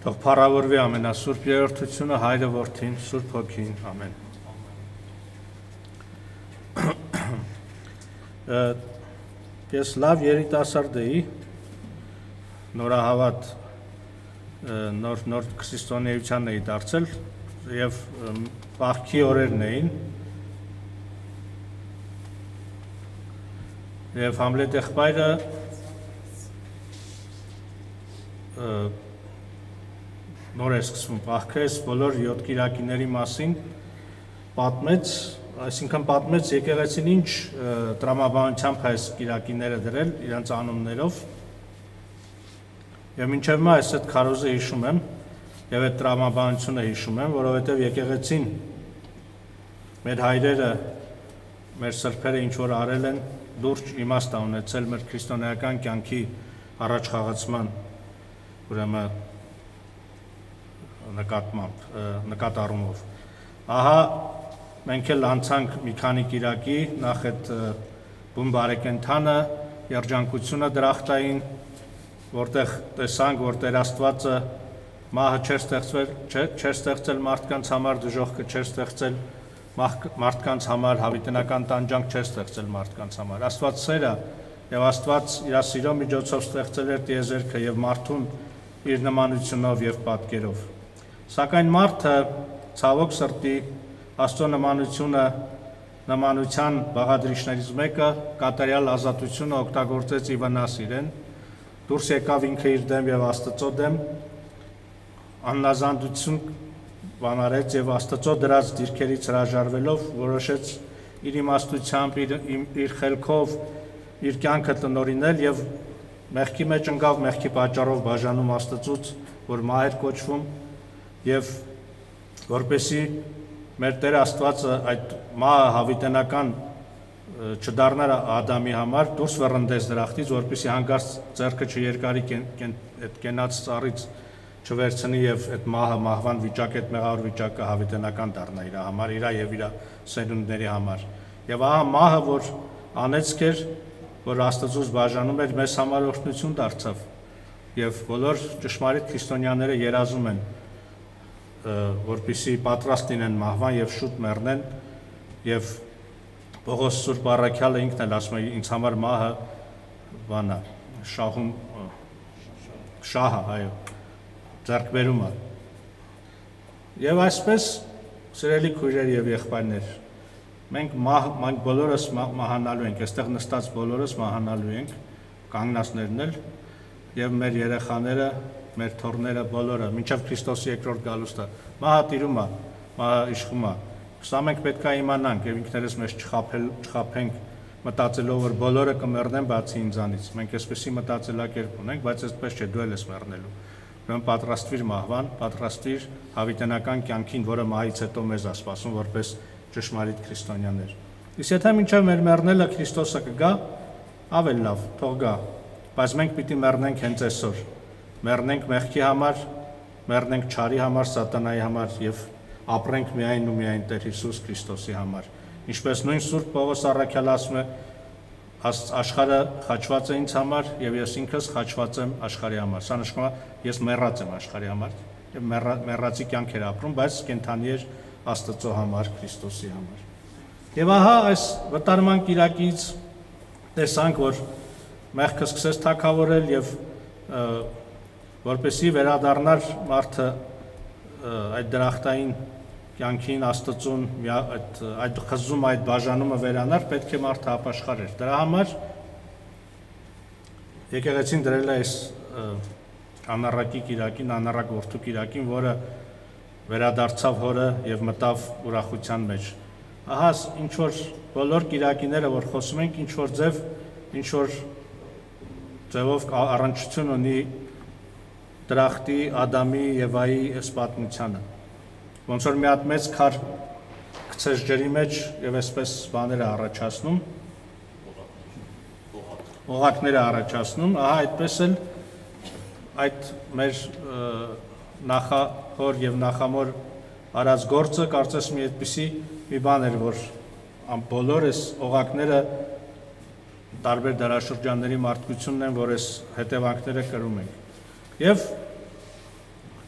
Թող փառավորվի ամենասուրբ երրորդությունը Հայրը Որդին Սուրբ Հոգին ամեն Ես լավ երիտասարդ էի նորահավատ նոր քրիստոնեության էի դարձել եւ բախքի օրերն էին եւ Համլետ եղբայրը նոր է սկսվում բախքես բոլոր 7 կիրակիների մասին պատմեց, այսինքն պատմեց եկեղեցին ինչ տրամաբանությամբ այս կիրակիները դրել իրենց անուններով եւ մինչեւ մա այս այդ քարոզը հիշում եմ եւ այդ տրամաբանությունը հիշում եմ, որովհետեւ եկեղեցին մեր հայրերը, մեր սրբերը ինչ որ արել են, լուրջ իմաստ ունեցել մեր քրիստոնեական կյանքի առաջ խաղացման ուրեմն նկատառումով։ Ահա մենք էլ անցանք մի քանի կիրակի նախ այդ բուն բարեկենդանը երջանկությունը դրախտային, որտեղ տեսանք, որ Տեր Աստվածը մահը չէր ստեղծել մարդկանց համար, դժոխքը չէր ստեղծել մարդկանց համար, հավիտենական տանջանք չէր ստեղծել մարդկանց համար։ Աստված սեր է եւ Աստված իր սիրո միջոցով ստեղծել էր տիեզերքը եւ մարդուն իր նմանությունով եւ պատկերով։ Սակայն մարդը ցավոք սրտի Աստծո նմանության բաղադրիչներից մեկը կատարյալ ազատությունը օգտագործեց ի վնաս իրեն, դուրս եկավ ինքը իր դեմ եւ Աստծո դեմ, աննազանդություն բանարեց եւ Աստծո դրած դիրքերից հրաժարվելով որոշեց իր իմաստությամբ, իր խելքով, իր կյանքը տնօրինել եւ մեղքի մեջ ընկավ, մեղքի պատճառով բաժանում Աստծուց, որ մահ էր կոչվում եւ որպեսի մեր Տեր Աստվածը այդ մահը հավիտենական չդառնար Ադամի համար, դուրս վռնդեց դրախտից, որպեսի հանկարծ ձեռքը չերկարի այդ կենաց ծառից չվերցնի եւ այդ մահը մահվան վիճակը, այդ մեղավոր վիճակը հավիտենական դառնա իր համար, իր եւ իր սերունդների համար։ Եվ ահա մահը, որ անեծք էր, որ Աստծուց բաժանում էր, մեզ համար օրհնություն դարձավ։ Եվ բոլոր ճշմարիտ քրիստոնյաները երազում են, որպեսզի պատրաստ լինեն մահվան եւ շուտ մեռնեն եւ Պողոս Սուրբ Առաքյալը ինքն էլ ասում է ինձ համար մահը բանա շահում շահը այո ձեռքբերումը եւ այսպես սիրելի քույրեր եւ եղբայրներ մենք բոլորս մահանալու ենք այստեղ նստած բոլորս մահանալու ենք կանգնածներն էլ եւ մեր երեխաները մեր թորները բոլորը մինչև Քրիստոսի երկրորդ գալուստը մահը տիրում է մահը իշխում է սա մենք պետք է իմանանք եւ ինքներս մեզ չխաբենք մտածելով որ բոլորը կմեռնեն բացի ինձանից մենք այսպեսի մտածելակերպ ունենք բայց այսպես չէ դու ես մեռնելու ուրեմն պատրաստվիր մահվան պատրաստվիր հավիտենական կյանքին որը մահից հետո մեզ է սպասում որպես ճշմարիտ քրիստոնյաներ իսկ եթե մինչև մեր մեռնելը Քրիստոսը կգա ավելի լավ թող գա բայց մենք պիտի մեռնենք հենց այսօր մեռնենք մեղքի համար, մեռնենք չարի համար, սատանայի համար եւ ապրենք միայն ու միայն Տեր Հիսուս Քրիստոսի համար։ Ինչպես նույն Սուրբ Պողոս Առաքյալը ասում է, աշխարհը խաչված է ինձ համար եւ ես ինքս խաչված եմ աշխարհի համար։ Սա նշանակում է ես մեռած եմ աշխարհի համար եւ մեռածի կյանք էր ապրում, բայց կենթանի էր Աստծո համար, Քրիստոսի համար։ Եվ ահա այս վտարման կիրակից տեսանք, որ մեղքը սկսեց թագավորել եւ որպեսի վերադառնար մարդը այդ դրախտային կյանքին Աստծուն այդ խզում այդ բաժանումը վերանար պետք է մարդը ապաշխարեր դրա համար եկեղեցին դրել է այս անառակի կիրակին անառակ որդու կիրակին որը վերադարձավ հորը եւ մտավ ուրախության մեջ ահա ինչ որ բոլոր կիրակիները որ խոսում ենք ինչ որ ձևով առնչություն ունի դրախտի Ադամի Եվայի այս պատմությանը ոնց որ մի հատ մեծ քար գցես ջրի մեջ եւ այսպես բաները առաջացնում օղակները առաջացնում ահա այդպես էլ այդ մեր նախահոր եւ նախամոր արած գործը կարծես մի այդպիսի մի բան էր որ բոլոր այս օղակները տարբեր դարաշրջանների մարդկությունն են որ այս հետևանքները կրում ենք եւ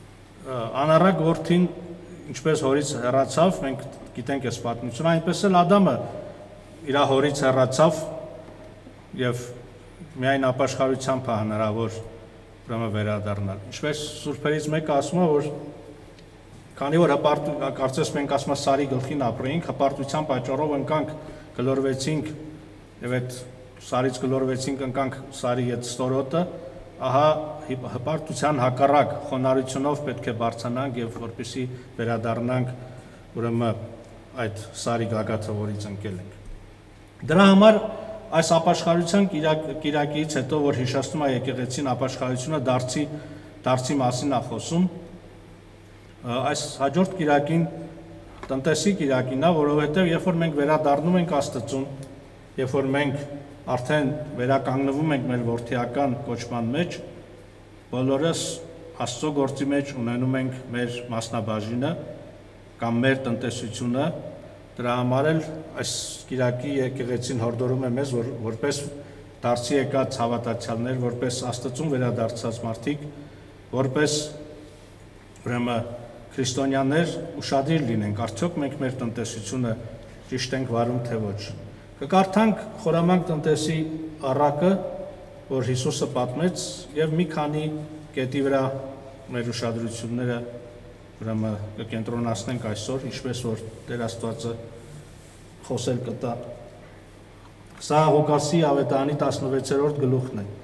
անառակ որդին ինչպես հորից հեռացավ, մենք գիտենք այս պատմությունը, այնպես էլ Ադամը իր հորից հեռացավ եւ միայն ապաշխարությամբ է հնարավոր ուրեմն վերադառնալ։ Ինչպես սուրբերից մեկը ասում է, որ քանի որ կարծես մենք ասում ենք Սարի գլխին ապրեինք, հպարտության պատճառով ընկանք, գլորվեցինք եւ այդ Սարից գլորվեցինք, ընկանք Սարի այդ ստորոտը, ահա հպարտության հակառակ խոնարհությունով պետք է բարձրանանք եւ որպեսզի վերադառնանք ուրեմն այդ Սարի գագաթը, որից ընկել ենք։ Դրա համար այս ապաշխարության կիրակից հետո, որ հիշեցնում է եկեղեցին ապաշխարությունը դարձի մասին է խոսում, այս հաջորդ կիրակին տնտեսի կիրակին է, որովհետեւ երբ որ մենք վերադառնում ենք Աստծուն, երբ որ մենք արդեն վերականգնվում ենք մեր որդիական կոչման մեջ, բոլորս Աստծո գործի մեջ ունենում ենք մեր մասնաբաժինը կամ մեր տնտեսությունը, դրա համար էլ այս կիրակի եկեղեցին հորդորում է մեզ, որպես դարձի եկած հավատացյալներ, որպես Աստծուն վերադարձած մարդիկ, որպես ուրեմն քրիստոնյաներ ուշադիր լինենք, արդյոք մենք մեր տնտեսությունը ճիշտ ենք վարում թե ոչ։ Կկարդանք խորամանկ տնտեսի առակը, որ Հիսուսը պատմեց, եւ մի քանի կետի վրա մեր ուշադրությունները ուրեմն կկենտրոնացնենք այսօր, ինչպես որ Տեր Աստվածը խոսել կտա։ Սա Ղուկասի ավետարանի 16-րդ գլուխն է։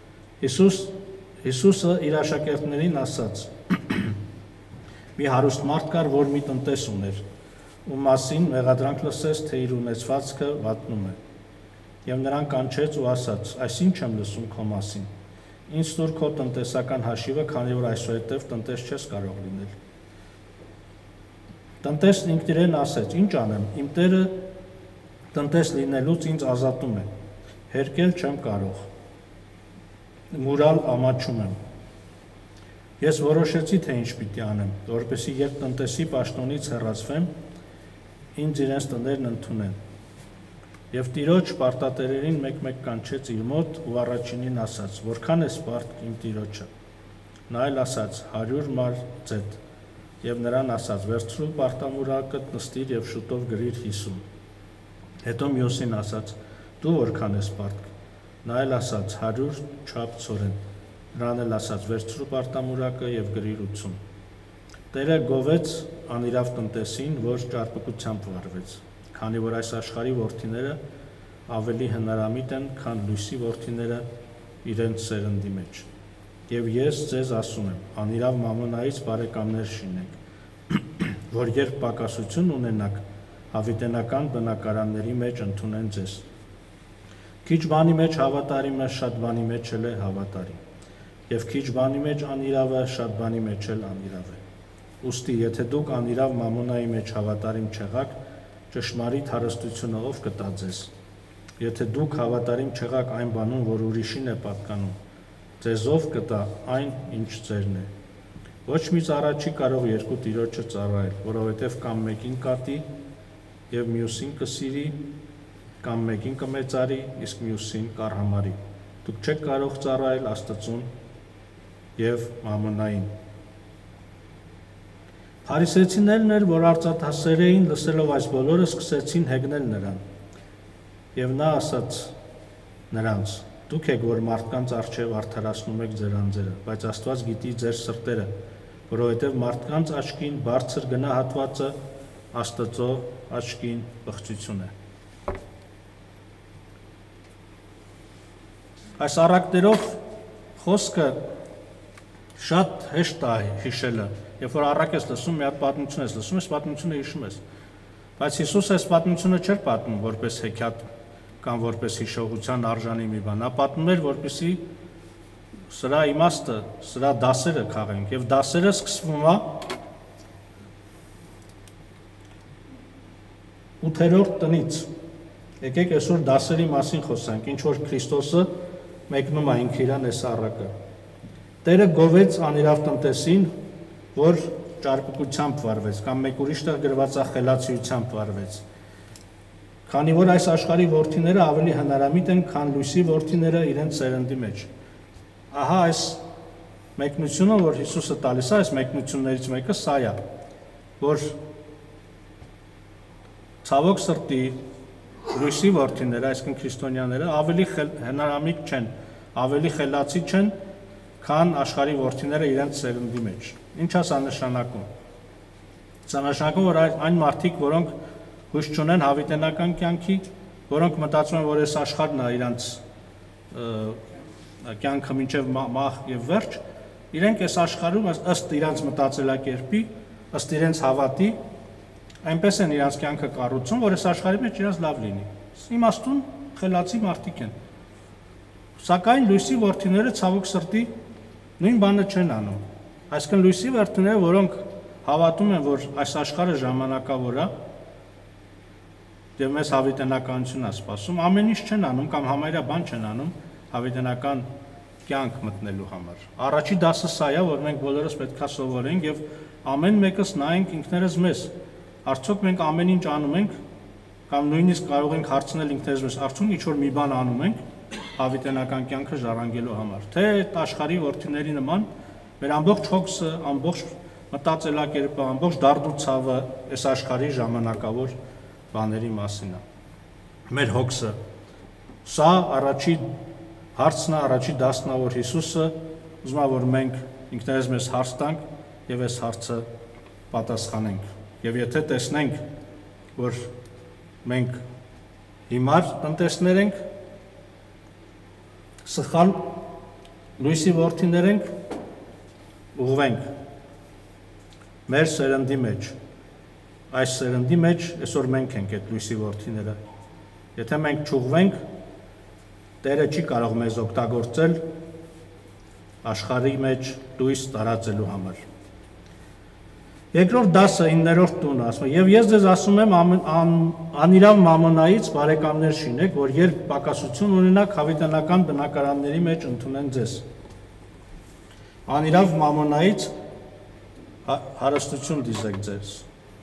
Հիսուսը իր աշակերտներին ասաց. մի հարուստ մարդ կար, որ մի տնտես ուներ, ում մասին մեղադրանք լսեց, թե իր ունեցվածքը վատնում է։ Եվ նրան կանչեց ու ասաց. այս ինչ եմ լսում քո մասին։ Ինձ տուր քո տնտեսական հաշիվը, քանի որ այսուհետև տնտես չես կարող լինել։ Տնտեսն ինքն իրեն ասեց. ինչ անեմ, իմ Տերը տնտես լինելուց ինձ ազատում է, հերկել չեմ կարող, մուրալ ամաչում եմ։ Ես որոշեցի, թե ինչ պիտի անեմ, որպեսզի երբ տնտեսի պաշտոնից հեռացվեմ, ինձ իրենց տներն ընդունեն։ Եվ տիրոջ պարտատերերին մեկ-մեկ կանչեց իր մոտ ու առաջինին ասաց. որքան է սպարտ իմ տիրոջը։ Նա էլ ասաց 100 մար ձետ։ Եվ նրան ասաց. վերցրու պարտամուրակը, նստիր եւ շուտով գրիր 50։ Հետո մյուսին ասաց. դու որքան ես սպարտ։ Նա էլ ասաց 100 չափ ցորեն։ Նրան էլ ասաց. վերցրու պարտամուրակը եւ գրիր 80։ Տերը գովեց անիրավ տնտեսին, որ ճարպկությամբ վարվեց, քանի որ այս աշխարհի որդիները ավելի հնարամիտ են, քան լույսի որդիները իրենց սերնդի մեջ։ Եվ ես ձեզ ասում եմ, անիրավ մամոնայից բարեկամներ շինեք, որ երբ պակասություն ունենաք, հավիտենական բնակարանների մեջ ընդունեն ձեզ։ Քիչ բանի մեջ հավատարիմը շատ բանի մեջ էլ է հավատարիմ, եւ քիչ բանի մեջ անիրավը շատ բանի մեջ էլ անիրավ է։ Ուստի, եթե դուք անիրավ մամոնայի մեջ հավատարիմ չեղաք, ճշմարիտ հարստությունը ով կտա ձեզ։ Եթե դուք հավատարիմ չեղաք այն բանում, որ ուրիշին է պատկանում, ձեզ ով կտա այն, ինչ ձերն է։ Ոչ մի ծառա չի կարող երկու տիրոջը ծառայել, որովհետև կամ մեկին կատի եւ մյուսին կսիրի, կամ մեկին կմեծարի, իսկ մյուսին կառհամարի։ Դուք չեք կարող ծառայել Աստծուն եւ մամոնային։ Փարիսեցիներն էլ, որ արծաթասեր էին, լսելով այս բոլորը, սկսեցին հեգնել նրան։ Եվ նա ասաց նրանց. դուք եք, որ մարդկանց առջև արդարացնում եք ձեր անձերը, բայց Աստված գիտի ձեր սրտերը, որովհետև մարդկանց աչքին բարձր գնահատվածը Աստծո աչքին բղծություն է։ Այս առակներով խոսքը շատ հեշտ է հիշելը, երբ որ առակ ես լսում, մի հատ պատմություն ես լսում, այս պատմությունը հիշում ես, բայց Հիսուսը այս պատմությունը չէր պատմում որպես հեքիաթ կամ որպես հիշողության արժանի մի բան, նա պատմում էր, որպեսզի սրա իմաստը, սրա դասերը քաղենք, եւ դասերը սկսվում է 8-րդ տնից։ Եկեք այսօր դասերի մասին խոսանք, ինչ որ Քրիստոսը մեկնում է ինքը իրան այս առակը։ Տերը գովեց անիրավ տնտեսին, որ ճարպկությամբ վարվեց, կամ մեկ ուրիշ տեղ գրված է խելացիությամբ վարվեց։ Քանի որ այս աշխարհի որդիները ավելի հնարամիտ են, քան լույսի որդիները իրենց սերնդի մեջ։ Ահա այս մեկնությունը, որ Հիսուսը տալիս է, այս մեկնություններից մեկը սա է, որ ցավոք սրտի լույսի որդիները, այսինքն քրիստոնյաները ավելի հնարամիտ չեն, ավելի խելացի չեն, քան աշխարհի որդիները իրենց սերնդի մեջ։ Ինչ է սա նշանակում։ Սա նշանակում, որ այն մարդիկ, որոնք հույս չունեն հավիտենական կյանքի, որոնք մտածում են, որ այս աշխարհն է իրենց կյանքը մինչև մահ եւ վերջ, իրենք այս աշխարհում ըստ իրենց մտածելակերպի, ըստ իրենց հավատի, այնպես են իրենց կյանքը կառուցում, որ այս աշխարհի մեջ իրենց լավ լինի։ Իմաստուն խելացի մարդիկ են։ Սակայն լույսի որդիները ցավոք սրտի նույն բանը չեն անում։ Այսինքն լույսի որդիները, որոնք հավատում են, որ այս աշխարհը ժամանակավոր է, եւ մեզ հավիտենականություն է սպասում, ամեն ինչ չեն անում կամ համարյա բան չեն անում հավիտենական կյանք մտնելու համար։ Առաջի դասը սա է, որ մենք բոլորս պետք է սովորենք եւ ամեն մեկս նայենք ինքներս մեզ։ Արդյոք մենք ամեն ինչ անում ենք կամ նույնիսկ կարող ենք հարցնել ինքներս մեզ, արդյոք ինչ որ մի բան անում ենք հավիտենական կյանքը ժառանգելու համար, թե աշխարհի որդիների նման մեր ամբողջ հոգսը, ամբողջ մտածելակերպը, ամբողջ դարդուցավը այս աշխարհի ժամանակավոր բաների մասին է։ Մեր հոգսը սա առաջի հարցն է, առաջի դասն է, որ Հիսուսը ուզում է, որ մենք ինքներս մեզ հարց տանք եւ այս հարցը պատասխանենք։ Եվ եթե տեսնենք, որ մենք հիմար տնտեսներ ենք, սխալ լույսի որդիներ ենք, ուղղվենք մեր սերնդի մեջ։ Այս սերնդի մեջ այսօր մենք ենք այդ լույսի որդիները։ Եթե մենք չուղվենք, Տերը չի կարող մեզ օգտագործել աշխարհի մեջ լույս տարածելու համար։ Երկրորդ դասը 9-րդ տունը ասում է. «Եվ ես ձեզ ասում եմ, անիրավ մամոնայից բարեկամներ շինեք, որ երբ պակասություն ունենաք, հավիտենական բնակարանների մեջ ընդունեն ձեզ»։ Անիրավ մամոնայից հարստություն դիզեք ձեզ։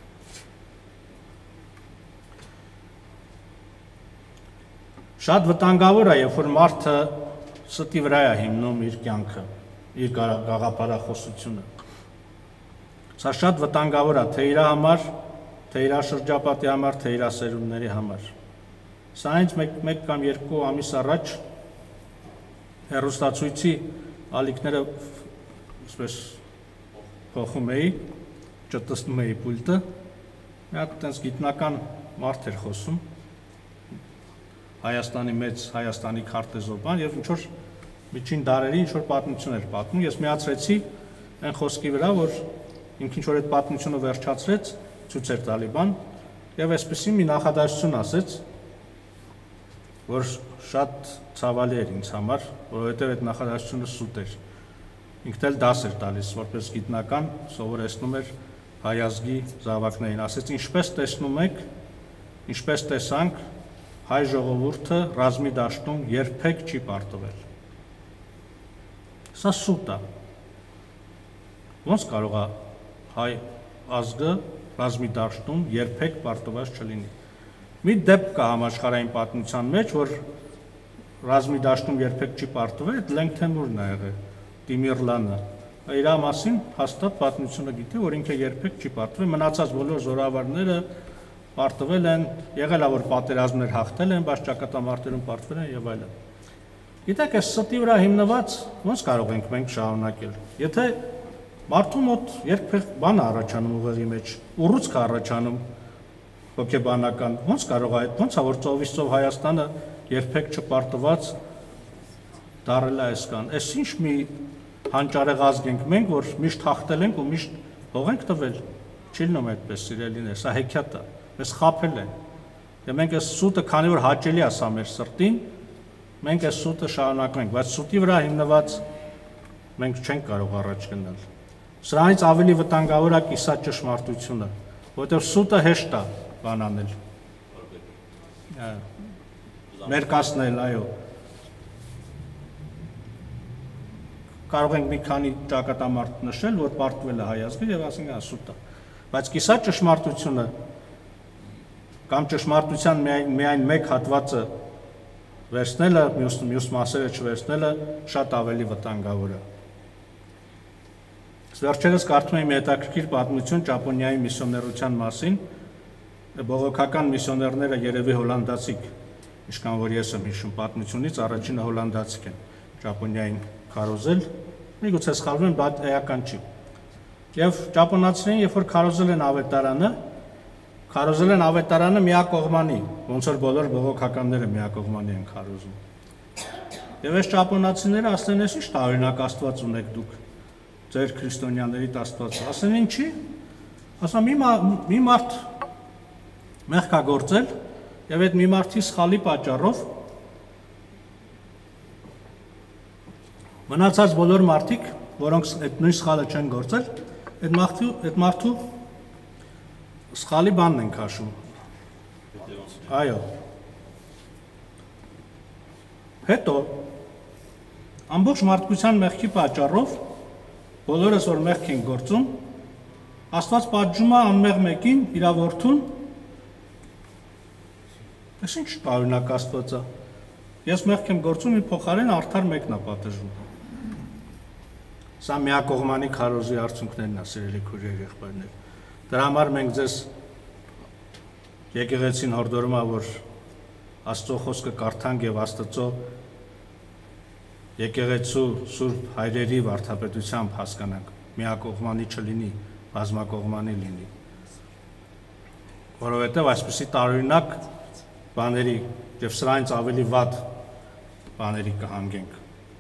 Շատ վտանգավոր է, երբ որ մարդը ստի վրա է հիմնում իր կյանքը, իր գաղափարախոսությունը։ Սա շատ վտանգավոր է թե իր համար, թե իր շրջապատի համար, թե իր սերունդների համար։ Սա հենց մեկ կամ երկու ամիս առաջ հեռուստացույցի ալիքները այսպես փոխում էի, ճտտում էի պուլտը, մի հատ տենց գիտնական մարդ էր խոսում, Հայաստանի մեծ Հայաստանի քարտեզով բան եւ ինչ որ միջին դարերի ինչ որ պատմություն էր պատմում, ես միացրեցի այն խոսքի վրա, որ ինքն ինչ որ այդ պատմությունը վերջացրեց, ցույց էր տալի բան եւ այսպեսի մի նախադասություն ասեց, որ շատ ցավալի էր ինձ համար, որովհետեւ այդ նախադասությունը սուտ էր։ Ինքն էլ դաս էր տալիս, որպես գիտնական սովորեցնում էր հայ ազգի զավակներին, ասեց ինչպես տեսնում եք, ինչպես տեսանք հայ ժողովուրդը ռազմի դաշտում երբեք չի պարտվել։ Սա սուտ է։ Ոնց կարող է հայ ազգը ռազմի դաշտում երբեք պարտված չլինի։ Մի դեպք կա համաշխարհային պատմության մեջ, որ ռազմի դաշտում երբեք չի պարտվել, այդ Լենգթեմուրն է եղել, Տիմիրլանը։ Իր մասին հաստատ պատմությունը գիտի, որ ինքը երբեք չի պարտվել, մնացած բոլոր զորավարները պարտվել են, եղել է որ պատերազմներ հաղթել են, բայց ճակատամարտերում պարտվել են եւ այլն։ Գիտեք, այս ստի վրա հիմնված ոնց կարող ենք մենք շարունակել։ Եթե մարդու մոտ երբեք բան առաջանում ուղեղի մեջ, ուռուցք առաջանում հոգեբանական, ոնց կարող է, ոնց է որ ծովից ծով Հայաստանը երբեք չպարտված դարել է այսքան։ Այս ինչ մի հանճարեղ ազգ ենք մենք, որ միշտ հաղթել ենք ու միշտ հող ենք տվել։ Չի լինում այդպես, սիրելիներ, սա հեքիաթ է։ Մեզ խաբել են։ Եվ մենք այս սուտը, քանի որ հաճելի է սա մեր սրտին, մենք այս սուտը շարունակում ենք, բայց սուտի վրա հիմնված մենք չենք կարող առաջ գնալ։ Սրանից ավելի վտանգավոր է կիսա ճշմարտությունը, որովհետև սուտը հեշտ է բան անել։ Մերկացնել, այո։ Կարող ենք մի քանի ճակատամարտ նշել, որ պարտվել է հայ ազգը եւ ասենք սուտ է։ Բայց կիսա ճշմարտությունը կամ ճշմարտության միայն մեկ հատվածը վերցնելը, մյուս մասերը չվերցնելը շատ ավելի վտանգավոր է։ Վերջերս կարդում եմ հետաքրքիր պատմություն Ճապոնիայի միսիոներության մասին։ Բողոքական միսիոներները երևի հոլանդացիք, ինչքան որ ես եմ հիշում պատմությունից, առաջինը հոլանդացիք են Ճապոնիային քարոզել, միգուցե սխալվում եմ, բայց էական չի։ Եվ ճապոնացիներին, երբ որ քարոզել են ավետարանը միակողմանի, ոնց որ բոլոր բողոքականները միակողմանի են քարոզում։ Եվ այս ճապոնացիները ասեն, «Էս ինչ տարօրինակ Աստված ունեք դուք, ձեր քրիստոնյաների Աստվածը»։ Ասեն, «Ինչի»։ Ասում մի մարդ մեղք է գործել, եւ այդ մի մարդի սխալի պատճառով մնացած բոլոր մարդիկ, որոնք այդ նույն սխալը չեն գործել, այդ մարդու սխալի բանն են քաշում։ Այո։ Հետո ամբողջ մարդկության մեղքի պատճառով բոլորս որ մեղք են գործում, Աստված պատժում է անմեղ մեկին իր որդուն։ Այս ինչ տարօրինակ Աստված է։ Ես մեղք եմ գործում, իր փոխարեն արդար մեկն է պատժվում։ Սա միակողմանի քարոզի արդյունքներն է, սիրելի քույրեր, եղբայրներ։ Դրա համար մենք ձեզ եկեղեցին հորդորում է, որ Աստծո խոսքը կարդանք եւ Աստծո եկեղեցու սուրբ հայրերի վարդապետությամբ հասկանանք, միակողմանի չլինի, բազմակողմանի լինի։ Որովհետեւ այսպիսի տարօրինակ բաների եւ սրանից ավելի վատ բաների կհանգենք։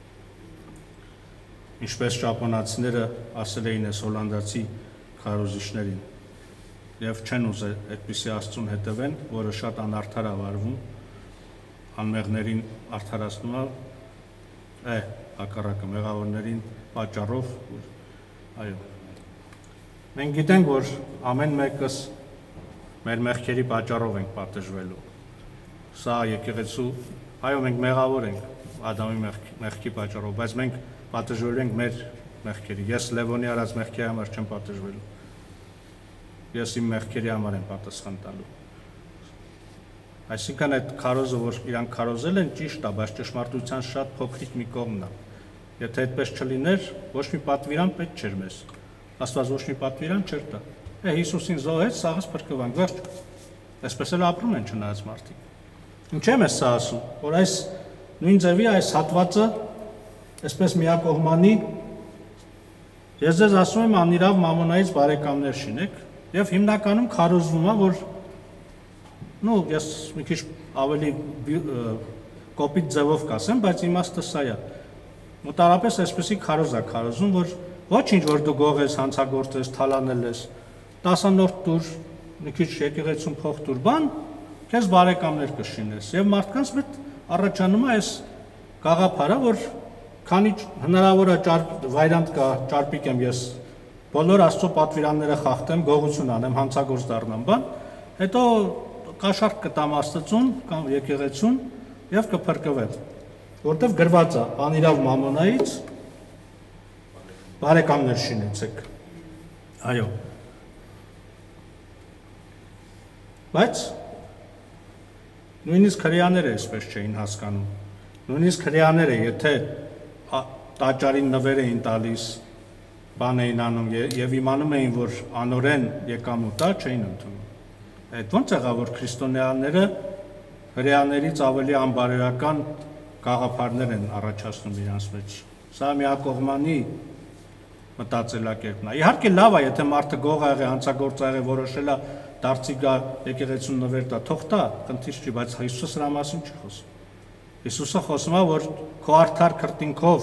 Ինչպես ճապոնացիները ասել էին այս հոլանդացի քարոզիչներին եւ չեն ուզել այդպիսի Աստծուն հետևեն, որը շատ անարդար է վարվում, անմեղներին արդարացնում է, հակառակը մեղավորներին պատճառով, այո։ Մենք գիտենք, որ ամեն մեկս մեր մեղքերի պատճառով ենք պատժվելու։ Սա եկեղեցու, այո, մենք մեղավոր ենք Ադամի մեղքի պատճառով, բայց մենք պատժվելու ենք մեր մեղքերի։ Ես Լևոնի արած մեղքերի համար չեմ պատժվելու։ Ես իմ մեղքերի համար եմ պատասխան տալու։ Այսինքն այդ քարոզը, որ իրանք քարոզել են, ճիշտ է, բայց ճշմարտության շատ փոքրիկ մի կողմն է։ Եթե այդպես չլիներ, ոչ մի պատվիրան պետք չէր մեզ։ Աստված ոչ մի պատվիրան չէր տա։ Հիսուսին զոհեց, սաղս փրկվանք, վերջ։ Այսպես էլ ապրում են չնայած մարդիկ։ Ինչ եմ ես սա ասում, որ այս նույն ձևի այս հատվածը այսպես միակողմանի, ես ձեզ ասում եմ անիրավ մամոնայից բարեկամներ շինեք եւ հիմնականում քարոզվում է, որ ես մի քիչ ավելի կոպիտ ձևով կասեմ, բայց իմաստը սա է։ Մոտարապես այսպեսի քարոզ է քարոզում, որ ոչինչ որ դու գողես, հանցագործես, թալանել ես, 10-րդ տուր, մի քիչ եկեղեցում փող տուր բան, քեզ բարեկամներ կշինես եւ մարդկանց մոտ առաջանում է այս գաղափարը, որ քանի հնարավոր է վայրանդ կա, ճարպիկ եմ ես, բոլոր Աստծո պատվիրանները խախտեմ, գողություն անեմ, հանցագործ դառնամ բան, հետո կաշառք կտամ Աստծուն կամ եկեղեցուն եւ կփրկվեմ, որտեվ գրված է անիրավ մամոնայից բարեկամներ շինեցեք։ Այո։ Բայց նույնիսկ հрьяաները այսպես չէին հասկանում։ Նույնիսկ հрьяաները, եթե տաճարին նվեր էին տալիս, բան էին անում եւ իմանում էին, որ անորեն եկամուտ է, չէին ընդունում։ Այդ ո՞նց եղավ, որ քրիստոնյաները հрьяաներից ավելի անբարոյական գաղափարներ են առաջացնում իրancs մեջ։ Սա միակողմանի մտածելակերպն է։ Իհարկե լավ է, եթե մարդը գող ա եղել, հանցագործ ա եղել, որոշել է դարձի գա եկեղեցուն նվեր տա, թող տա, խնդիր չի, բայց Հիսուսը սրա մասին չի խոսում։ Հիսուսը խոսում է, որ քո արդար քրտինքով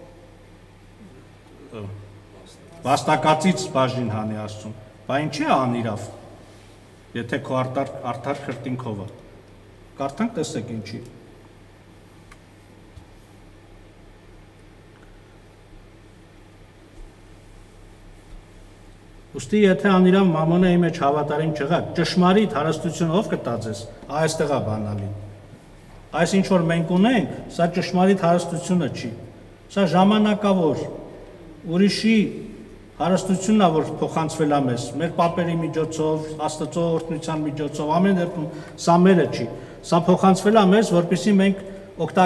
վաստակածից բաժին հանի Աստծուն։ Բա ինչի է անիրավ, եթե քո արդար քրտինքով է։ Կարդանք, տեսեք ինչի։ Ուստի եթե անիրավ մամոնայի մեջ հավատարիմ չեղաք, ճշմարիտ հարստությունը ով կտա ձեզ, այստեղ է բանալին։ Այս ինչ որ մենք ունենք, սա ճշմարիտ հարստությունը չի։ Սա ժամանակավոր ուրիշի հարստությունն է, որ փոխանցվել է մեզ, մեր պապերի միջոցով, Աստծո օրհնության միջոցով, ամեն դեպքում սա մերը չի։ Սա փոխանցվել է մեզ, որպեսզի մենք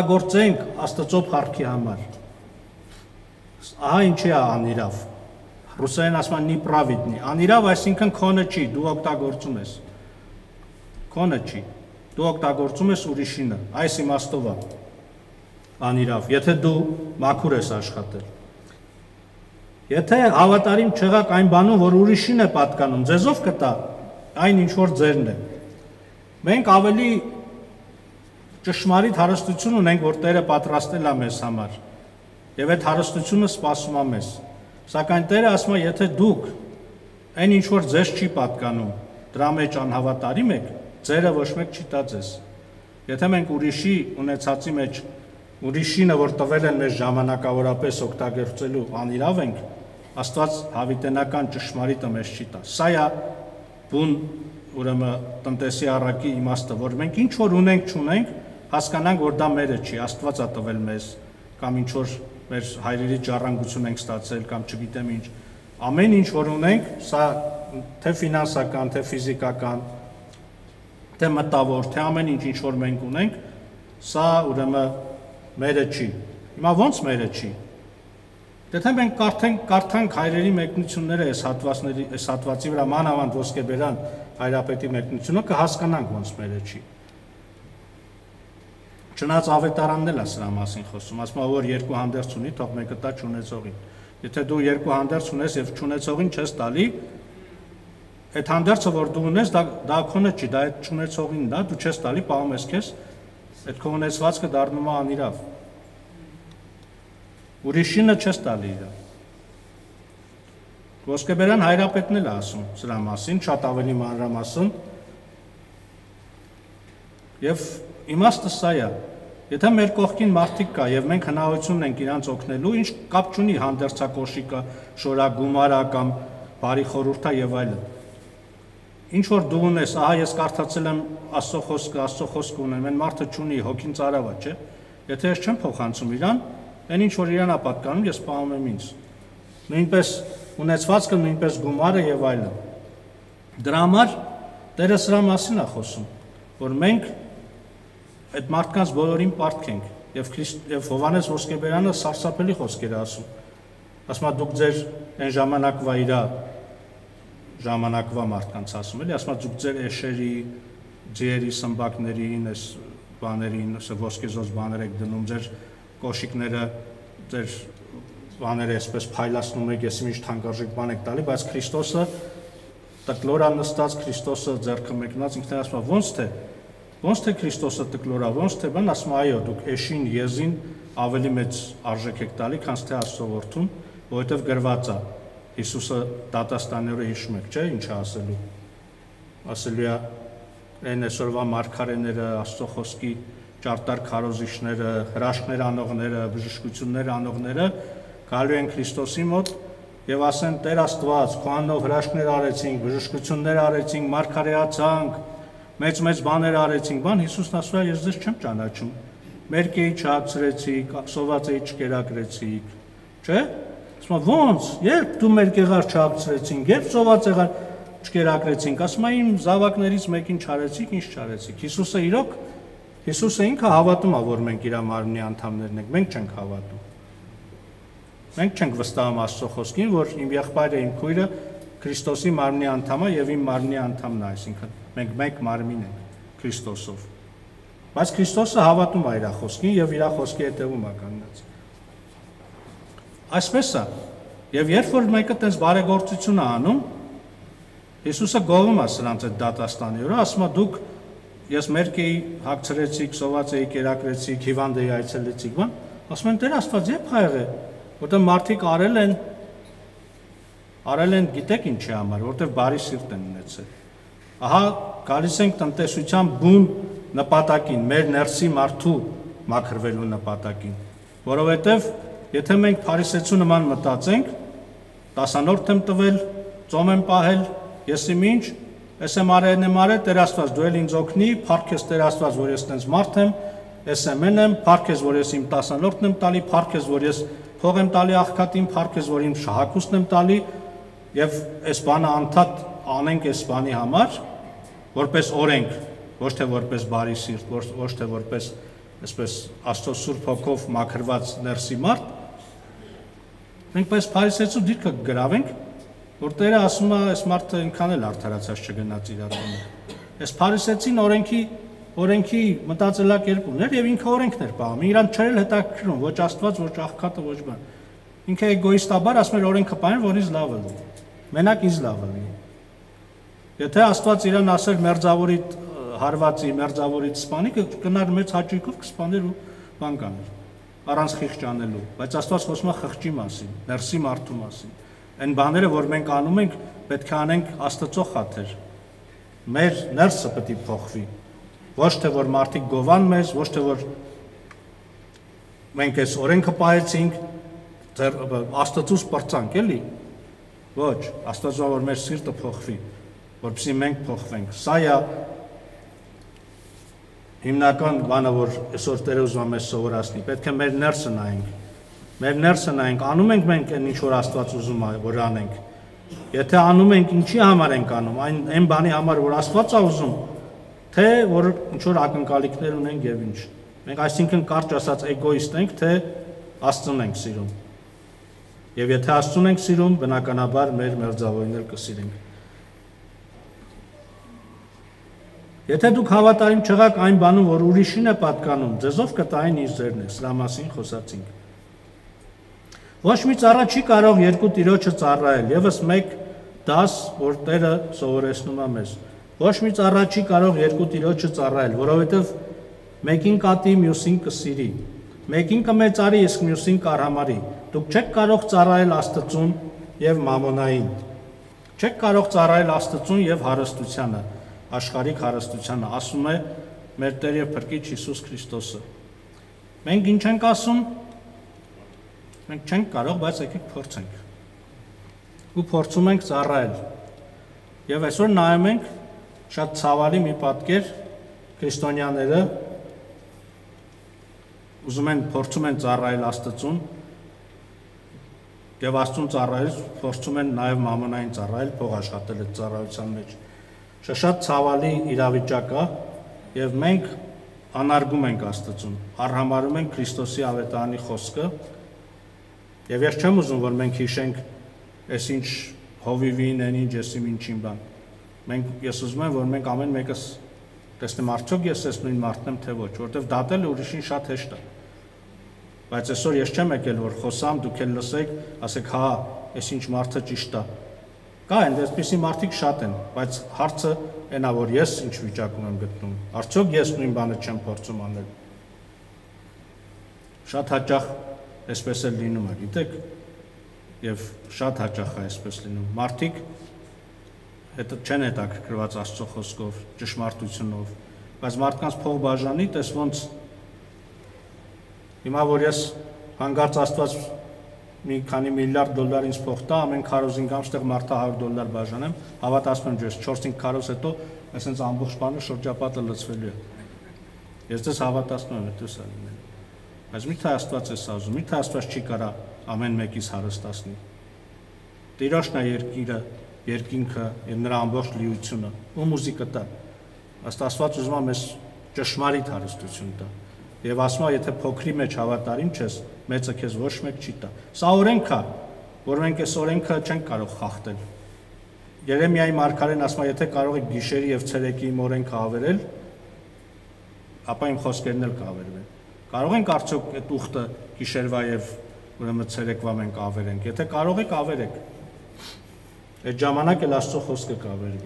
օգտագործենք Աստծո փառքի համար։ Ահա ինչի է անիրավ Ռուսերեն ասում են «նիպրավիդնի», անիրավ, այսինքն քոնը չի, դու օգտագործում ես։ Քոնը չի, դու օգտագործում ես ուրիշինը, այս իմաստով է անիրավ, եթե դու մաքուր ես աշխատել։ Եթե հավատարիմ չեղաք այն բանում, որ ուրիշին է պատկանում, ձեզով կտա, այն ինչ որ ձերն է։ Մենք ավելի ճշմարիտ հարստություն ունենք, որ Տերը պատրաստել է մեզ համար, եւ այդ հարստությունը սպասում է մեզ։ Սակայն Տերը ասում է, եթե դուք այն ինչ որ ձեզ չի պատկանում, դրա մեջ անհավատարիմ եք, ձերը ոչ մեկ չի տա ձեզ։ Եթե մենք ուրիշի ունեցածի մեջ ուրիշինը, որ տվել են մեզ ժամանակավորապես օգտագործելու անիրավ ենք, Աստված հավիտենական ճշմարիտը մեզ չի տա։ Սա է բուն ուրեմն տնտեսի առակի իմաստը, որ մենք ինչ որ ունենք, չունենք, հասկանանք, որ դա մերը չի, Աստված է տվել մեզ, կամ ինչ որ մեր հայրերի ժառանգություն ենք ստացել, կամ չգիտեմ ինչ։ Ամեն ինչ որ ունենք, սա թե ֆինանսական, թե ֆիզիկական, թե մտավոր, թե ամեն ինչ որ մենք ունենք, սա ուրեմն մերը չի։ Հիմա ո՞նց մերը չի։ Եթե մենք կարդանք հայրերի մեկնությունները այս հատվածի վրա, մանավանդ Ոսկեբերան հայրապետի մեկնությունը, կհասկանանք ոնց մերը չի։ Չնայած ավետարանն էլ է սրա մասին խոսում, ասում է, որ երկու հանդերձ ունի, թող մեկը տա չունեցողին։ Եթե դու երկու հանդերձ ունես եւ չունեցողին չես տալի, այդ հանդերձը, որ դու ունես, դա քոնը չի, դա այդ չունեցողինն է, դու չես տալի, պահում ես քեզ, այդ քո ունեցվածքը դառնում է անիրավ։ Ուրիշինը չես տալի իրան։ Ոսկեբերան հայրապետն էլ է ասում սրա մասին, շատ ավելի մանրամասն։ Եվ իմաստը սա է, եթե մեր կողքին մարդիկ կա եւ մենք հնարավորություն ունենք իրանց օգնելու, ինչ կապ չունի հանդերձակոշիկը, շորագումարը կամ բարի խորհուրդը եւ այլն։ Ինչ որ դու ունես, ահա ես կարդացել եմ Աստծո խոսքը ունեմ, այն մարդը չունի, հոգին ծարավ է, չէ՞։ Եթե ես չեմ փոխանցում իրան, այն ինչ որ իրան է պատկանում, ես պահում եմ ինձ։ Նույնպես ունեցվածքը, նույնպես գումարը եւ այլն։ Դրա համար Տերը սրա մասին է խոսում, որ մենք այդ մարդկանց բոլորին պարտքենք եւ Հովհաննես Ոսկեբերյանը սարսափելի խոսքեր է ասում։ Ասում է դուք ձեր այն ժամանակվա իրա ժամանակվա մարդկանց ասում էլի, ասում է դուք ձեր էշերի, ձիերի, սմբակներին, այս բաներին, ոսկեզոծ բաներ եք դնում, ձեր կոշիկները, ձեր բաները այսպես փայլացնում եք, ես ինչ թանկարժեք բան եք տալի, բայց Քրիստոսը տկլորա նստած, Քրիստոսը ձեռքը մեկնած, ինքն ասում է ոնց թե Քրիստոսը տկլորա, ոնց թե բան, ասում է այո, դուք էշին, եզին ավելի մեծ արժեք եք տալի, քան թե Աստծո որդուն, որովհետև գրված է Հիսուսը դատաստանները հիշում եք, չէ՞, ինչ է ասելու։ Ասելու է այն այսօրվա մարգարեները, Աստծո խոսքի ճարտար քարոզիչները, հրաշքներ անողները, բժշկություններ անողները գալու են Քրիստոսի մոտ եւ ասեն Տեր Աստված, քո անունով հրաշքներ արեցինք, բժշկություններ արեցինք, մարգարեացանք, մեծ բաներ արեցինք, բան Հիսուսն ասում է, ես ձեզ չեմ ճանաչում։ Մերկեի չհացրեցիք, սովածեի չկերակրեցիք, չէ՞։ Ասում է ոնց, երբ դու մեր կեղար չհագցրեցինք, երբ սոված եղար չկերակրեցինք, ասում է իմ զավակներից մեկին չարեցիք, ինչ չարեցիք։ Հիսուսը ինքը հավատում է, որ մենք իր մարմնի անդամներն ենք, մենք չենք հավատում։ Մենք չենք վստահում Աստծո խոսքին, որ իմ եղբայրը, իմ քույրը Քրիստոսի մարմնի անդամ է եւ իմ մարմնի անդամն է, այսինքն մենք մեկ մարմին ենք Քրիստոսով։ Բայց Քրիստոսը հավատում է իր խոսքին եւ իր խոսքի հետեւում է կանգնած։ Այսպես է, եւ երբ որ մեկը տես բարեգործություն է անում, Հիսուսը գովում է սրանց այդ դատաստանի օրը, ասում է դուք ես մերկեի հագցրեցիք, սոված էի, կերակրեցիք, հիվանդ էի այցելեցիք, բան, ասում են Տեր Աստված, երբ եղե, որտեղ մարդիկ արել են գիտեք ինչի համար, որտեղ բարի սիրտ են ունեցել։ Ահա գալիս ենք տնտեսության բուն նպատակին, մեր ներսի մարդու մաքրվելու նպատակին, որովհետև եթե մենք փարիսեցու նման մտածենք, 10-րդ եմ տվել, ծոմ եմ պահել, ես իմ ինչ, ես եմ արել, Տեր Աստված դու էլ ինձ օգնի, փառք ես Տեր Աստված, որ ես տենց մարդ եմ, ես եմ, փառք ես, որ ես իմ 10-րդն եմ տալի, փառք ես, որ ես փող եմ տալի աղքատին, փառք ես, որ իմ շահակուսն եմ տալի, եւ այս բանը անդադ անենք այս բանի համար, որպես օրենք, ոչ թե որպես բարի սիրտ, ոչ թե որպես այսպես Աստծո Սուրբ Հոգով մաքրված ներսի մարդ, Մենք պես փարիսեցու դիրքը գրավենք, որ Տերը ասում է, այս մարդը այնքան էլ արդարացած չգնաց իր առումը։ Այս փարիսեցին օրենքի մտածելակերպումներ եւ ինքը օրենքներ պահում։ Իրան չել հետաքրքրում ոչ Աստված, ոչ աղքատը, ոչ բան։ Ինքը էգոիստաբար ասում էր օրենքը պահեն, որ ինձ լավը լինի։ Մենակ ինձ լավը լինի։ Եթե Աստված իրան ասեր մերձավորի հարվածի, մերձավորից սպանի, կգնար մեծ հաճույքով կսպաներ ու բան կաներ, առանց խիղճ անելու, բայց Աստված խոսում է խղճի մասին, ներսի մարդու մասին։ Այն բաները, որ մենք անում ենք, պետք է անենք Աստծո խաթր։ Մեր ներսը պետք է փոխվի։ Ոչ թե որ մարդիկ գովան մեզ, ոչ թե որ մենք այս օրենքը պահեցինք, Աստծուց պրծանք, էլի։ Ոչ, Աստվածը որ մեր սիրտը փոխվի, որպեսզի մենք փոխվենք։ Սա է հիմնական բանը, որ այսօր Տերը ուզում է մեզ սովորացնի, պետք է մեր ներսը նայենք։ Մեր ներսը նայենք, անում ենք մենք այն ինչ որ Աստված ուզում է որ անենք։ Եթե անում ենք, ինչի համար ենք անում, այն բանի համար, որ Աստված է ուզում, թե որ ինչ որ ակնկալիքներ ունենք եւ ինչ։ Մենք այսինքն կարճ ասած էգոիստ ենք, թե Աստծուն ենք սիրում։ Եվ եթե Աստծուն ենք սիրում, բնականաբար մեր մերձավորին կսիրենք։ Եթե դուք հավատարիմ չեղաք այն բանում, որ ուրիշին է պատկանում, ձեզով կտային իր ձերն է, սրա մասին խոսացինք։ Ոչ մի ծառա չի կարող երկու տիրոջը ծառայել, ևս մեկ դաս, որ Տերը սովորեցնում է մեզ։ Ոչ մի ծառա չի կարող երկու տիրոջը ծառայել, որովհետև մեկին կատի, մյուսին կսիրի։ Մեկին կմեծարի, իսկ մյուսին կարհամարի։ Դուք չեք կարող ծառայել Աստծուն եւ մամոնային։ Չեք կարող ծառայել Աստծուն եւ հարստությանը, աշխարհիկ հարստությանը, ասում է մեր Տեր եւ Փրկիչ Հիսուս Քրիստոսը։ Մենք ինչ ենք ասում։ Մենք չենք կարող, բայց եկեք փորձենք։ Ու փորձում ենք ծառայել։ Եվ այսօր նայում ենք շատ ցավալի մի պատկեր քրիստոնյաները ուզում են փորձում են ծառայել Աստծուն եւ Աստծուն ծառայել փորձում են նաեւ մամոնային ծառայել, փող աշխատել այդ ծառայության մեջ։ Շատ ցավալի իրավիճակ է եւ մենք անարգում ենք Աստծուն, արհամարում ենք Քրիստոսի ավետարանի խոսքը եւ ես չեմ ուզում որ մենք հիշենք այս ինչ հովիվին, այն ինչ եսիմ ինչին բան։ Ես ուզում եմ որ մենք ամեն մեկս տեսնեմ արդյոք ես այս նույն մարդն եմ թե ոչ, որովհետեւ դատելը ուրիշին շատ հեշտ է։ Բայց այսօր ես չեմ եկել որ խոսամ, դուք էլ լսեք, ասեք հա, այս ինչ մարդը ճիշտ է։ Կա են այսպիսի մարդիկ շատ են, բայց հարցը այնա որ ես ինչ վիճակում եմ գտնում, արդյոք ես նույն բանը չեմ փորձում անել։ Շատ հաճախ այսպես էլ լինում է, գիտեք, եւ շատ հաճախ է այսպես լինում։ Մարդիկ հետո չեն հետաքրքրված Աստծո խոսքով, ճշմարտությունով, բայց մարդկանց փող բաժանի, տես ոնց հիմա որ ես հանգարց Աստված մի քանի միլիարդ դոլար ինձ փող տա, ամեն քարոզին կամ ստեղ մարդը $100 բաժանեմ, հավատացնում եմ ես 4-5 քարոզ հետո այսպես ամբողջ բանը շրջապատը լցվելու է։ Ես դες հավատացնում եմ այդպես է լինել։ Բայց մի՞թե Աստված է ասում, մի՞թե Աստված չի կարա ամեն մեկից հարստացնի։ Տիրոջն է երկիրը, երկինքը եւ նրա ամբողջ լիությունը, ում ուզի կտա։ Աստված ուզում է մեզ ճշմարիտ հարստություն տա։ Եվ ասում է, եթե փոքրի մեջ հավատարիմ չես, մեծը քեզ ոչ մեկ չի տա։ Սա օրենք է, որ մենք այս օրենքը չենք կարող խախտել։ Երեմիայի մարգարեն ասում է, եթե կարող եք գիշերի եւ ցերեկի իմ օրենքը ավերել, ապա իմ խոսքերն էլ կավերվեն։ Կարող ենք արդյոք այդ ուխտը գիշերվա եւ ուրեմն ցերեկվա մենք ավերենք։ Եթե կարող եք, ավերեք։ Այդ ժամանակ էլ Աստծո խոսքը կավերվի։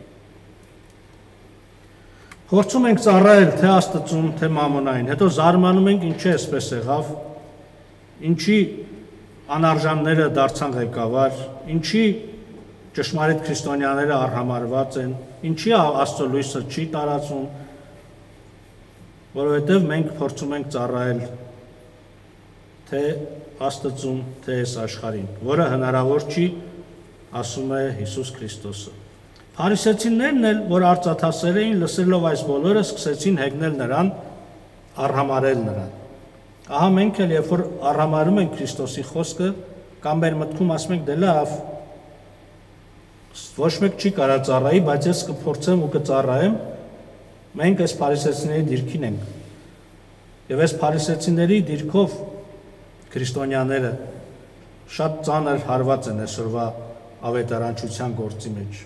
Փորձում ենք ծառայել թե Աստծուն, թե մամոնային, հետո զարմանում ենք ինչի էսպես եղավ, ինչի անարժանները դարձան ղեկավար, ինչի ճշմարիտ քրիստոնյաները արհամարված են, ինչի Աստծո լույսը չի տարածում, որովհետև մենք փորձում ենք ծառայել թե Աստծուն, թե այս աշխարհին, որը հնարավոր չի, ասում է Հիսուս Քրիստոսը։ Փարիսեցիներն էլ, որ արծաթասեր էին, լսելով այս բոլորը, սկսեցին հեգնել նրան, արհամարել նրան։ Ահա մենք էլ, երբ որ արհամարում ենք Քրիստոսի խոսքը, կամ մեր մտքում ասում ենք, դե լավ, ոչ մեկ չի կարա ծառայի, բայց ես կփորձեմ ու կծառայեմ, մենք այս փարիսեցիների դիրքին ենք։ Եվ այս փարիսեցիների դիրքով քրիստոնյաները շատ ծանր հարված են այսօրվա ավետարանչության գործի մեջ։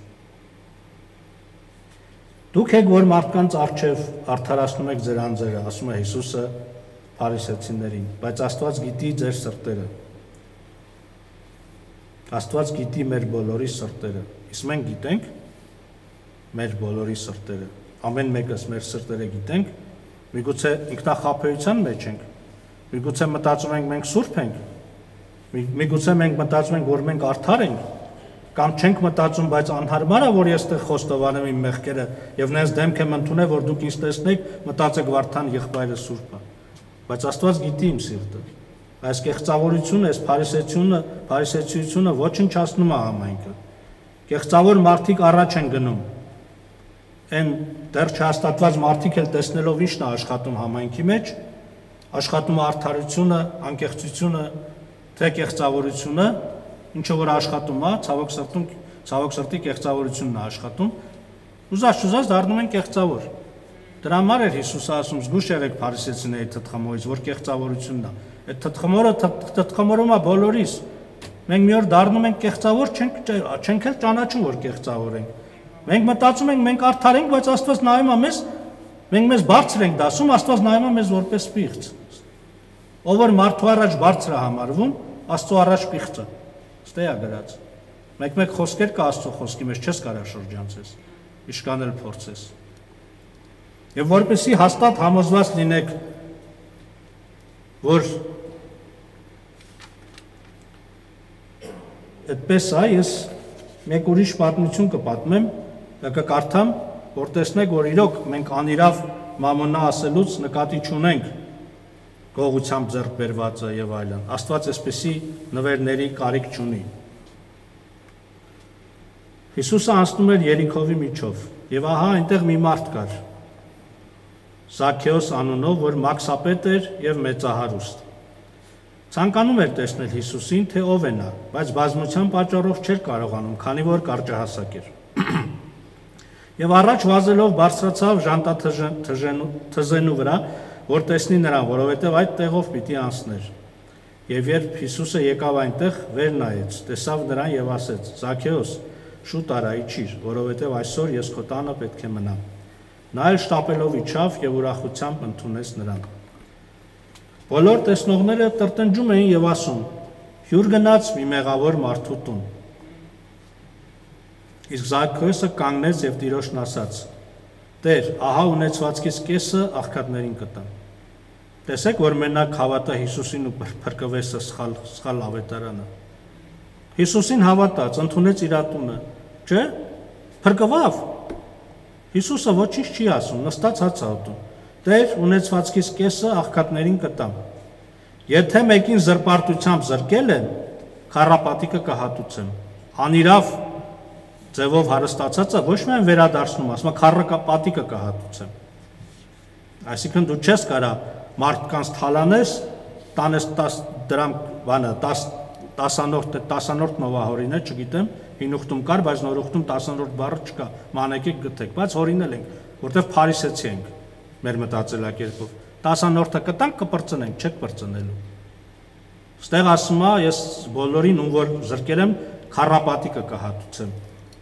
Դուք եք, որ մարդկանց առջև արդարացնում եք ձեր անձերը, ասում է Հիսուսը փարիսեցիներին, բայց Աստված գիտի ձեր սրտերը։ Աստված գիտի մեր բոլորի սրտերը։ Իսկ մենք գիտենք մեր բոլորի սրտերը։ Ամեն մեկս մեր սրտերը գիտենք, միգուցե ինքնախաբեության մեջ ենք, միգուցե մտածում ենք մենք սուրբ ենք, միգուցե մենք մտածում ենք, որ մենք արդար ենք, կամ չենք մտածում, բայց անհարմար է, որ ես այդտեղ խոստովանեմ իմ մեղքերը եւ նենց դեմք եմ ընդունել, որ դուք ինձ տեսնեք, մտածեք Վարդան եղբայրը սուրբ է։ Բայց Աստված գիտի իմ սիրտը։ Այս կեղծավորությունը, այս փարիսեցիությունը ոչնչացնում է համայնքը։ Կեղծավոր մարդիկ առաջ են գնում։ Այն դեռ չհաստատված մարդիկ էլ տեսնելով ինչն է աշխատում համայնքի մեջ, աշխատում է արդարությունը, անկեղծությունը, թե կեղծավորությունը, ինչը որ աշխատում է, ցավոք սրտի կեղծավորությունն է աշխատում, ուզած դառնում են կեղծավոր։ Դրա համար էր Հիսուսը ասում, զգուշ եղեք փարիսեցիների թթխմորից, որ կեղծավորությունն է։ Այդ թթխմորումը բոլորիս։ Մենք մի օր դառնում ենք կեղծավոր, չենք էլ ճանաչում, որ կեղծավոր ենք։ Մենք մտածում ենք, մենք արդար ենք, բայց Աստված նայում է մեզ, մենք մեզ բարձր ենք դասում, Աստված նայում է մեզ որպես պիղծ։ Ով որ մարդու առաջ բարձր է համարվում, Աստծո առաջ պիղծ է։ Ստե է գրած։ Մեկ խոսքեր կա Աստծո խոսքի մեջ, չես կարող շրջանցես, իշկանել փորձես։ Եվ որպեսզի հաստատ համոզված լինեք, որ այդպես է, ես մեկ ուրիշ պատմություն կպատմեմ, կկարդամ, որ տեսնեք, որ իրոք մենք անիրավ մամոնա ասելուց նկատի չունենք գողությամբ ձեռք բերվածը եւ այլն։ Աստված այսպեսի նվերների կարիք չունի։ Հիսուսը անցնում էր Երիքովի միջով, եւ ահա այնտեղ մի մարդ կար, Զաքեոս անունով, որ մաքսապետ էր եւ մեծահարուստ։ Ցանկանում էր տեսնել Հիսուսին, թե ով է նա, բայց բազմության պատճառով չէր կարողանում, քանի որ կարճահասակ էր։ Եվ առաջ վազելով բարձրացավ ժանտաթզենու վրա, որ տեսնի նրան, որովհետև այդ տեղով պիտի անցներ։ Եվ երբ Հիսուսը եկավ այնտեղ, վեր նայեց, տեսավ նրան եւ ասեց. Զաքեոս, շուտ արա, իջիր, որովհետև այսօր ես քո տանը պետք է մնամ։ Նա էլ շտապելով իջավ եւ ուրախությամբ ընդունեց նրան։ Բոլոր տեսնողները տրտնջում էին եւ ասում. հյուր գնաց մի մեղավոր մարդու տուն։ Իսկ Զաքեոսը կանգնեց եւ Տիրոջն ասաց. Տեր, ահա ունեցվածքից կեսը աղքատներին կտամ։ Տեսեք, որ մենակ հավատա Հիսուսին ու փրկվեսը սխալ ավետարանը։ Հիսուսին հավատաց, ընդունեց իր տունը, չէ՞, փրկվավ։ Հիսուսը ոչինչ չի ասում, նստած հաց ատում։ Տեր, ունեցվածքից կեսը աղքատներին կտամ։ Եթե մեկին զրպարտությամբ զրկել են, քառապատիկը կհատուցեմ։ Անիրավ ձևով հարստացածը ոչ միայն վերադարձնում, ասում է քառապատիկը կհատուցեմ։ Այսինքն դու չես կարա մարդկանց թալանես, տանես 10 դրամ բանը 10-րդ նովահորին է, չգիտեմ, հին ուխտում կար, բայց նոր ուխտում 10-րդ բառը չկա, մանեկեք գտեք, բայց հորինել ենք, որտեղ փարիսեցի ենք մեր մտածելակերպով։ 10-րդը կտանք, կպրծնենք, չեք պրծնելու։ Ստեղ ասում է, ես բոլորին ում որ զրկել եմ, քառապատիկը կհատուցեմ։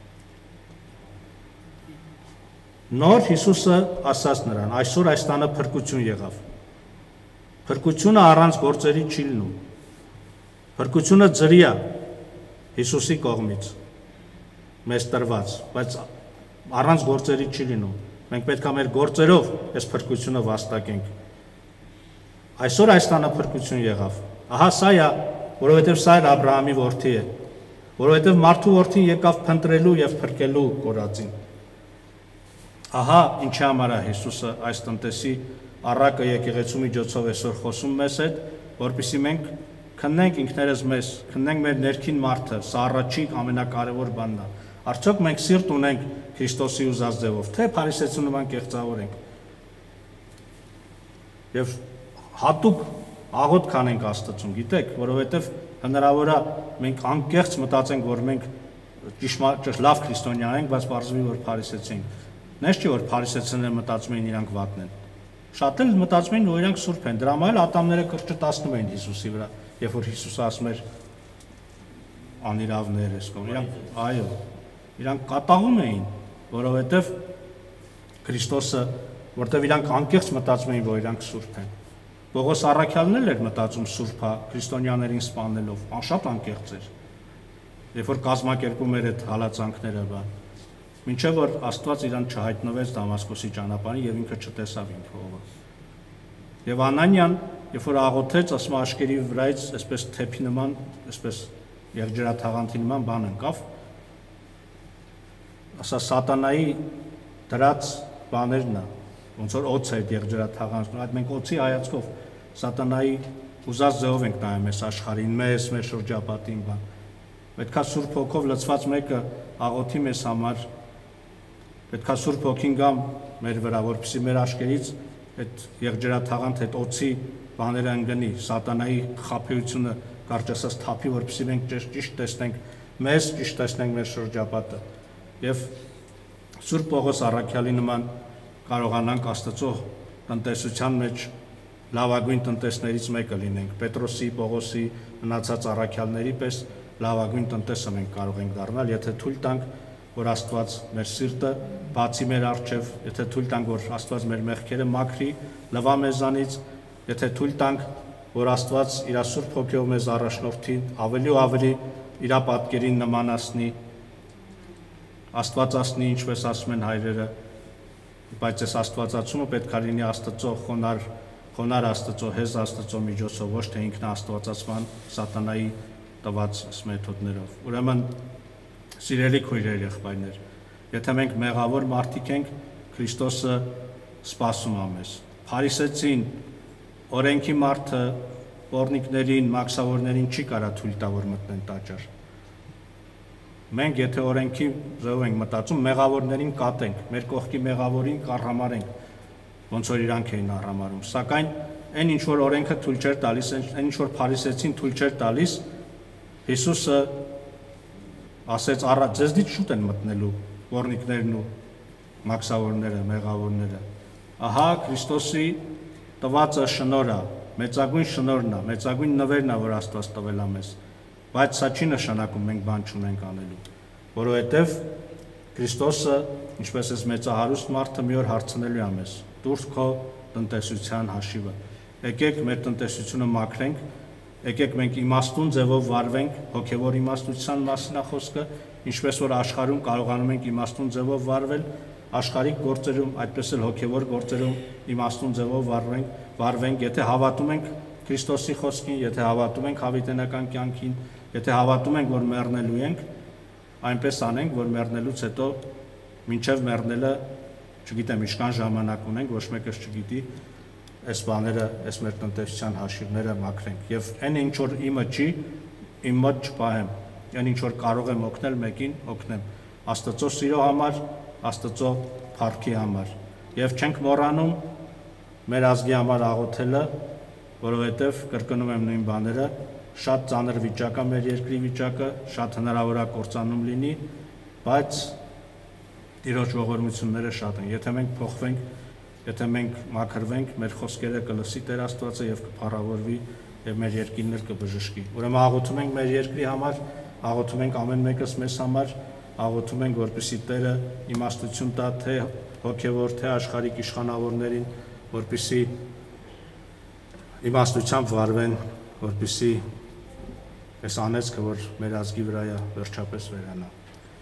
Նոր Հիսուսը ասաց նրան. այսօր այս տանը փրկություն եղավ։ Փրկությունը առանց գործերի չի լինում։ Փրկությունը ձրի է Հիսուսի կողմից մեզ տրված, բայց առանց գործերի չի լինում։ Մենք պետք է մեր գործերով այս փրկությունը վաստակենք։ Այսօր այս տանը փրկություն եղավ։ Ահա սա է, որովհետև սա էլ Աբրահամի որդի է, որովհետև մարդու որդին եկավ փնտրելու եւ փրկելու կորածին։ Ահա ինչի համար է Հիսուսը այս տնտեսի առակը եկեղեցու միջոցով այսօր խոսում մեզ հետ, որպեսզի մենք քննենք ինքներս մեզ, քննենք մեր ներքին մարդը, սա առաջի ամենակարևոր բանն է։ Արդյոք մենք սիրտ ունենք Քրիստոսի ուզած ձևով, թե փարիսեցու նման կեղծավոր ենք։ Եվ հատուկ աղոթք անենք Աստծուն, գիտեք, որովհետև հնարավոր է մենք անկեղծ մտածենք, որ մենք ճիշտ լավ քրիստոնյա ենք, բայց պարզվի որ փարիսեցի ենք։ Նես չի որ փարիսեցիները մտածում էին իրանք վատն են։ Շատ էլ մտածում էին որ իրանք սուրբ են։ Դրա համար էլ ատամները կրճտացնում էին Հիսուսի վրա, երբ որ Հիսուսը ասում էր անիրավներ ես կողմ, իրանք կատաղում էին, որովհետև Քրիստոսը, որտեղ իրանք անկեղծ մտածում էին, որ իրանք սուրբ են։ Պողոս առաքյալն էլ էր մտածում սուրբ է, քրիստոնյաներին սպանելով, շատ անկեղծ էր։ Երբ որ կազմակերպում էր այդ հալածանքները, մինչև որ Աստված իրան չհայտնվեց Դամասկոսի ճանապարհին եւ ինքը չտեսավ ինքը ով է։ Եվ Անանյան, երբ որ աղոթեց, ասում աշկերի վրայից այսպես թեփի նման, այսպես եղջերաթաղանթի նման բան ընկավ, ասա սատանայի դրած բաներն է, ոնց որ օձ է եղջերաթաղանթը, այդ մենք օձի հայացքով սատանայի ուզած ձևով ենք նայում այս աշխարհին, մեզ, մեր շրջապատին բան։ Պետքա Սուրբ Հոգով լցված մեկը աղոթի մեզ համար, պետքա Սուրբ Հոգին գա մեր վրա, որպեսզի մեր աշկերից այդ եղջերաթաղանթ, այդ օձի բաները ընկնի, սատանայի խաբեությունը կարճ ասած թափի, որպեսզի մենք ճիշտ տեսնենք մեզ, ճիշտ տեսնենք մեր շրջապատը։ Եվ Սուրբ Պողոս առաքյալի նման կարողանանք Աստծո տնտեսության մեջ լավագույն տնտեսներից մեկը լինենք, Պետրոսի, Պողոսի, մնացած առաքյալների պես լավագույն տնտեսը մենք կարող ենք դառնալ, եթե թույլ տանք, որ Աստված մեր սիրտը բացի մեր առջև, եթե թույլ տանք, որ Աստված մեր մեղքերը մաքրի, լվա մեզանից, եթե թույլ տանք, որ Աստված իր Սուրբ Հոգով մեզ առաջնորդի, ավելի ու ավելի իր պատկերին նմանացնի, Աստվածացնի, ինչպես ասում են հայրերը, բայց այս Աստվածացումը պետք է լինի Աստծո խոնար Աստծո, հեզ Աստծո միջոցով, ոչ թե ինքնաաստվածացման սատանայի տված մեթոդներով։ Ուրեմն սիրելի քույրեր, եղբայրներ, եթե մենք մեղավոր մարդիկ ենք, Քրիստոսը սպասում է մեզ։ Փարիսեցին, օրենքի մարդը պոռնիկներին, մաքսավորներին չի կարա թույլ տա, որ մտնեն տաճար։ Մենք եթե օրենքի ձևով ենք մտածում, մեղավորներին կատենք, մեր կողքի մեղավորին կառհամարենք, ոնց որ իրանք էին առհամարում։ Սակայն այն ինչ որ օրենքը թույլ չէր տալիս, այն ինչ որ փարիսեցին թույլ չէր տալիս, Հիսուսը ասեց առաջ ձեզնից շուտ են մտնելու պոռնիկներն ու մաքսավորները, մեղավորները։ Ահա Քրիստոսի տվածը շնորհ է, մեծագույն շնորհն է, մեծագույն նվերն է, որ Աստված տվել է մեզ։ Բայց սա չի նշանակում մենք բան չունենք անելու, որովհետև Քրիստոսը, ինչպես էս մեծահարուստ մարդը մի օր հարցնելու է մեզ. «Դուրս քո տնտեսության հաշիվը»։ Եկեք մեր տնտեսությունը մաքրենք, եկեք մենք իմաստուն ձևով վարվենք, հոգևոր իմաստության մասին է խոսքը, ինչպես որ աշխարհում կարողանում ենք իմաստուն ձևով վարվել, աշխարհիկ գործերում, այդպես էլ հոգևոր գործերում իմաստուն ձևով վարվենք, եթե հավատում ենք Քրիստոսի խոսքին, եթե հավատում ենք հավիտենական կյանքին, եթե հավատում ենք, որ մեռնելու ենք, այնպես անենք, որ մեռնելուց հետո մինչև մեռնելը, չգիտեմ, ինչքան ժամանակ ունենք, ոչ մեկս չգիտի, այս բաները, այս մեր տնտեսության հաշիվները մաքրենք։ Եվ այն ինչ որ իմը չի, իմ մոտ չպահեմ, այն ինչ որ կարող եմ օգնել մեկին, օգնեմ։ Աստծո սիրո համար, Աստծո փառքի համար։ Եվ չենք մոռանում մեր ազգի համար աղոթելը, որովհետև կրկնում եմ նույն բաները, շատ ծանր վիճակ է մեր երկրի վիճակը, շատ հնարավոր է կործանում լինի, բայց Տիրոջ ողորմությունները շատ են։ Եթե մենք փոխվենք, եթե մենք մաքրվենք, մեր խոսքերը կլսի Տեր Աստվածը եւ կփառավորվի եւ մեր երկիրն էլ կբժշկի։ Ուրեմն աղոթում ենք մեր երկրի համար, աղոթում ենք ամեն մեկս մեզ համար, աղոթում ենք, որպեսզի Տերը իմաստություն տա թե հոգևոր, թե աշխարհիկ իշխանավորներին, որպեսզի իմաստությամբ վարվեն, որպեսզի այս անեծքը, որ մեր ազգի վրա է, վերջապես վերանա։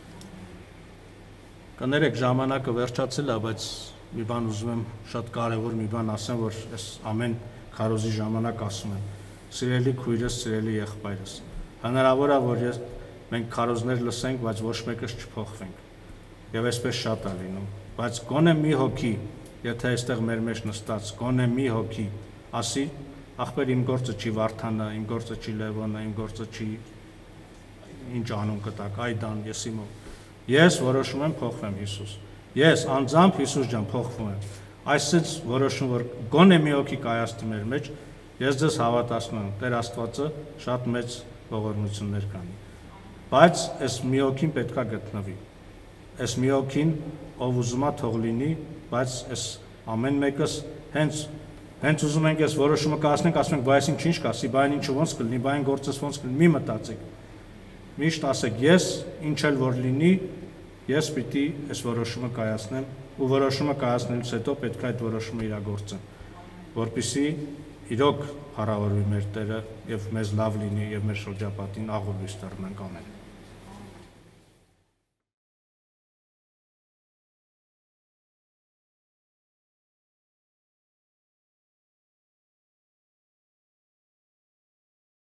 Կներեք, ժամանակը վերջացել է, բայց մի բան ուզում եմ շատ կարևոր մի բան ասեմ, որ այս ամեն քարոզի ժամանակ ասում եմ։ Սիրելի քույրս, սիրելի եղբայրս, հնարավոր է, որ մենք քարոզներ լսենք, բայց ոչ մեկս չփոխվենք։ Եվ այսպես շատ է լինում, բայց գոնե մի հոգի, եթե այստեղ մեր մեջ նստած, գոնե մի հոգի ասի, ախպեր իմ գործը չի Վարդանը, իմ գործը չի Լևոնը, իմ գործը չի ինչ անուն կտակ, այդան, ես իմո։ Ես որոշում եմ փոխվեմ Հիսուս։ Ես անձամբ Հիսուս ջան փոխվում եմ։ Այսից որոշում, որ գոնե մի հոգի կայացնի մեր մեջ, ես ձեզ հավատացնում եմ, Տեր Աստվածը շատ մեծ ողորմություններ կանի։ Բայց այս մի հոգին պետքա գտնվի։ Այս մի հոգին, ով ուզում է թող լինի, բայց այս ամեն մեկս հենց ուզում ենք այս որոշումը կայացնենք, ասում ենք, բայց ինչ կասի, բայն ինչը ոնց կլինի, բայն գործս ոնց կլինի, մի մտածեք։ միշտ ասեք ես, ինչ էլ որ լինի, ես պիտի այս որոշումը կայացնեմ ու որոշումը կայացնելուց հետո պետք է այդ որոշումը իրագործեմ, որպեսզի իրոք փառավորվի մեր Տերը եւ մեզ լավ լինի եւ մեր շրջապատին աղոտ լույս տառնանք ամեն